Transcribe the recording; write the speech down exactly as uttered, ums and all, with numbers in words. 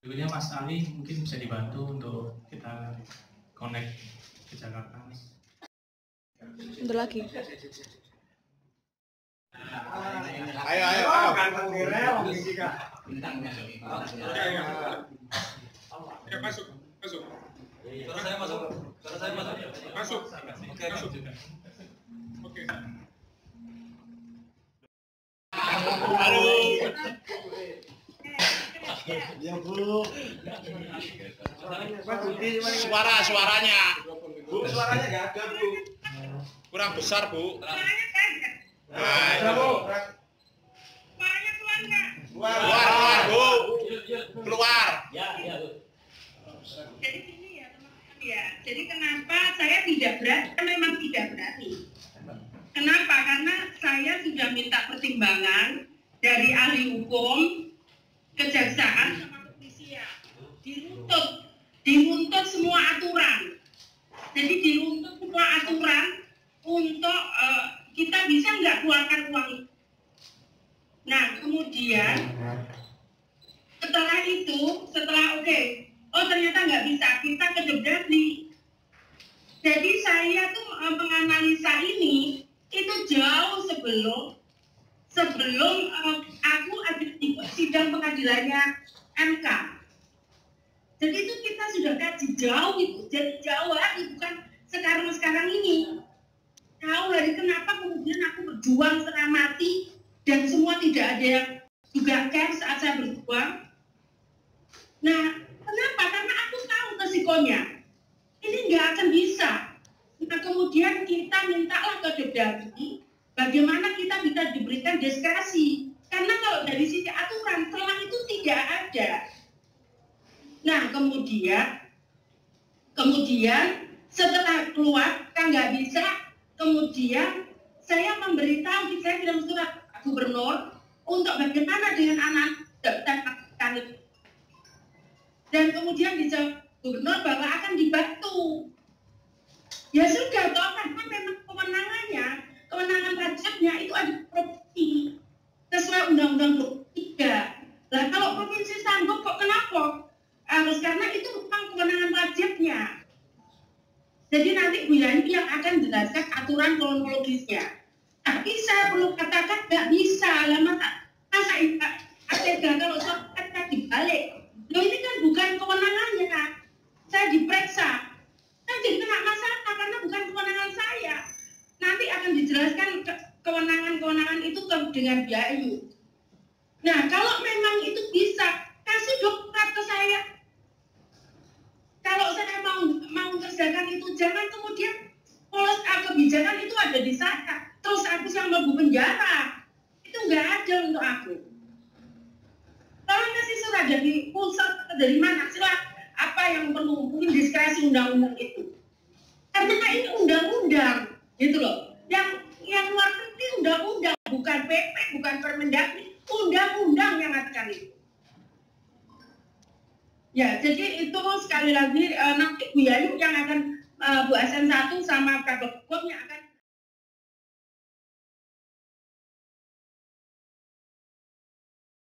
Berikutnya Mas Ali mungkin bisa dibantu untuk kita connect ke Jakarta. Bentar lagi. Ayo, ayo, ayo. Ya, masuk, masuk. Suara saya masuk. Suara saya masuk. Masuk. Oke, Masuk. masuk. Oke. Aduh. Ya, Bu. Suara, suaranya. Bu, suaranya nggak ada, Bu. Kurang besar, Bu. Nah, itu, Bu. Keluar, keluar, Bu. Keluar. Ya, ya, Bu. Jadi gini ya teman-teman ya. Jadi kenapa saya tidak berani? Memang tidak berani. Kenapa? Karena saya sudah minta pertimbangan dari ahli hukum, kejaksaan sama kepolisian. Diruntut, diruntut semua aturan. Jadi diruntut semua aturan untuk uh, kita bisa nggak keluarkan uang. Nah kemudian setelah itu, setelah oke, okay, oh ternyata nggak bisa, kita ke Depdagri. Jadi saya tuh uh, menganalisa ini itu jauh sebelum sebelum uh, aku ada di sidang pengadilannya M K. Jadi itu kita sudah kaji jauh itu, jadi jauh lagi, bukan sekarang-sekarang ini. Jauh dari kenapa kemudian aku berjuang setengah mati dan semua tidak ada yang juga care saat saya berjuang. Nah, kenapa? Karena aku tahu resikonya. Ini nggak akan bisa. Nah, kemudian kita mintalah ke Depdagri bagaimana kita bisa diberikan diskresi. Karena kalau dari sisi aturan, celah itu tidak ada. Nah, kemudian, kemudian setelah keluar, kan nggak bisa, kemudian saya memberitahu, saya kirim surat gubernur untuk bagaimana dengan anak kami. Dan kemudian dijawab gubernur bahwa akan dibantu. Ya sudah, toh karena memang kewenangannya, kewenangan pajaknya itu ada provinsi sesuai Undang-Undang dua puluh tiga. Lah kalau provinsi sanggup kok kenapa? Harus karena itu bukan kewenangan pajaknya. Jadi nanti Bu Yani yang akan jelaskan aturan kronologisnya. Tapi saya perlu katakan nggak bisa, lah masa masa ada kalau soal dibalik. Loh ini kan bukan kewenangannya, kan? Saya diperiksa, kan jadi kena masalah karena bukan kewenangan saya. Nanti akan dijelaskan ke, kewenangan-kewenangan itu ke, dengan B A U. Nah, kalau memang itu bisa, kasih dokumen ke saya. Kalau saya mau mau kerjakan itu, jangan kemudian polos kebijakan itu ada di saya. Terus aku yang mau penjara, itu nggak ada untuk aku. Kalau kasih surat dari pusat dari mana, silahkan apa yang perlu, mungkin diskresi undang-undang itu. Karena ini undang-undang, gitu loh. Yang yang luar negeri undang-undang, bukan P P, bukan Permendagri, undang-undang yang ngatur itu. Ya, jadi itu sekali lagi uh, nanti Bu Yayu yang akan uh, Bu Asen satu sama Kabak Hukum yang akan